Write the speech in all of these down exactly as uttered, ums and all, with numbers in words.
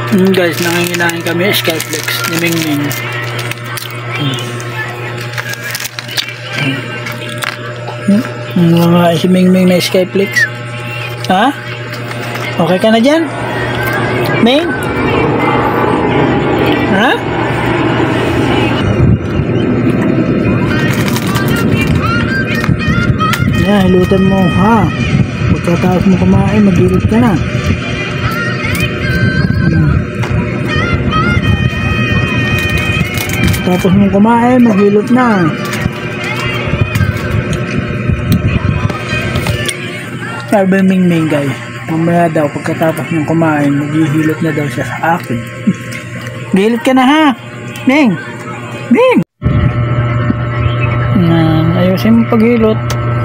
Hmm, guys, nanginginain kami Skyflex ni Mingming. Hmm. Hmm. Mga si Mingming na Skyflex. Ha? Okay ka na dyan? Ming? Ha? Yan, hilutan mo, ha? Pagkatapos mo kumain, mag-hilot ka na. Hmm. Tapos mo kumain, mag-hilot na. Sabi Mingming, guys, mamaya daw pagkatapos ng kumain, maghihilot na daw siya sa akin. Gilot ka na, ha? Ming! Ming! Yan, ayusin mo paghilot.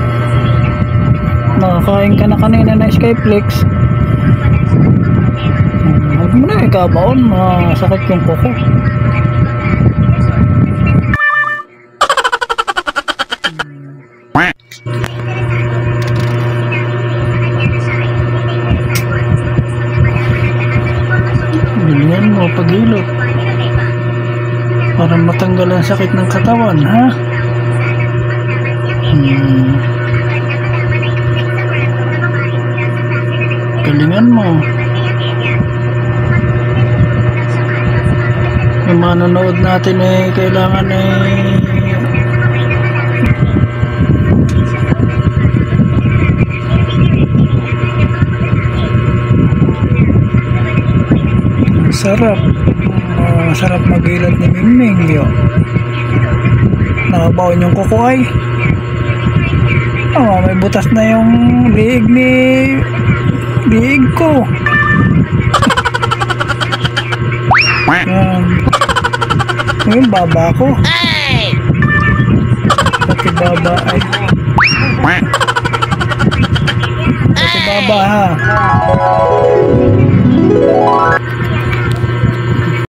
Nakakain ka na kanina na Skyflex. Huwag mo na ikabaon, masakit yung kuko. Ganyan mo paghilot para matanggal ang sakit ng katawan, ha? Hmm. Galingan mo. Yung manonood natin eh kailangan eh sarap. Uh, sarap mag-hilot ni Mingming yun. Nakabaon yung kuko ay. Oh, may butas na yung liig ni liig ko. Yan. Yung baba ko. Pati baba ay. Pati baba ha.